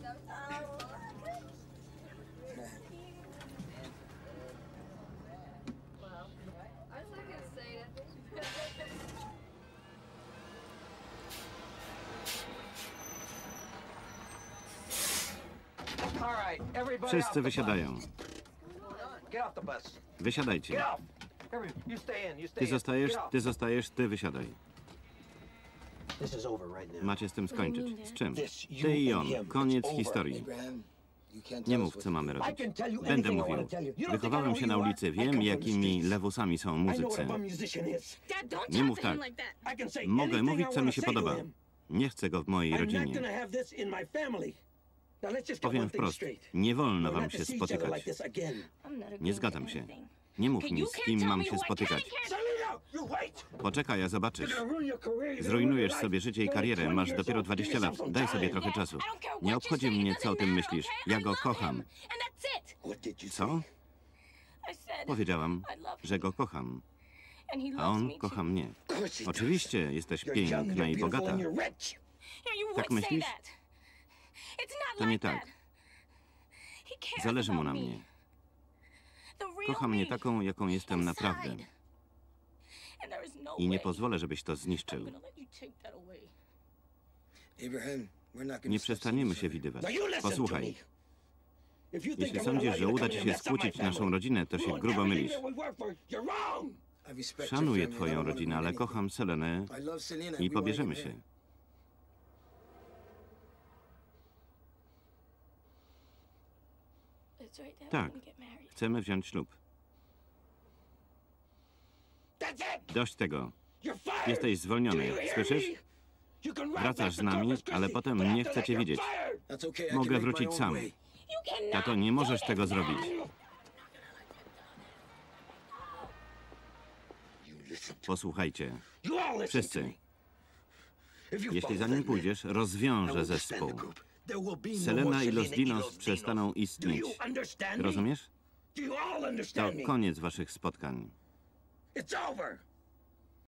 Wszyscy wysiadają. Wysiadajcie. Ty zostajesz, ty wysiadaj. Macie z tym skończyć. Z czym? Ty i on. Koniec historii. Nie mów, co mamy robić. Będę mówił. Wychowałem się na ulicy, wiem, jakimi lewusami są muzycy. Nie mów tak. Mogę mówić, co mi się podoba. Nie chcę go w mojej rodzinie. Powiem wprost, nie wolno wam się spotykać. Nie zgadzam się. Nie mów mi, z kim mam się spotykać. Poczekaj, a zobaczysz. Zrujnujesz sobie życie i karierę, masz dopiero 20 lat. Daj sobie trochę czasu. Nie obchodzi mnie, co o tym myślisz. Ja go kocham. Co? Powiedziałam, że go kocham. A on kocha mnie. Oczywiście, jesteś piękna i bogata. Tak myślisz? To nie tak. Zależy mu na mnie. Kocha mnie taką, jaką jestem naprawdę. I nie pozwolę, żebyś to zniszczył. Nie przestaniemy się widywać. Posłuchaj. Jeśli sądzisz, że uda ci się skłócić naszą rodzinę, to się grubo mylisz. Szanuję twoją rodzinę, ale kocham Selenę i pobierzemy się. Tak, chcemy wziąć ślub. Dość tego. Jesteś zwolniony, słyszysz? Wracasz z nami, ale potem nie chcę cię widzieć. Mogę wrócić sam. Tato, nie możesz tego zrobić. Posłuchajcie. Wszyscy. Jeśli za nim pójdziesz, rozwiążę zespół. Selena i Los Dinos przestaną istnieć. Rozumiesz? To koniec waszych spotkań.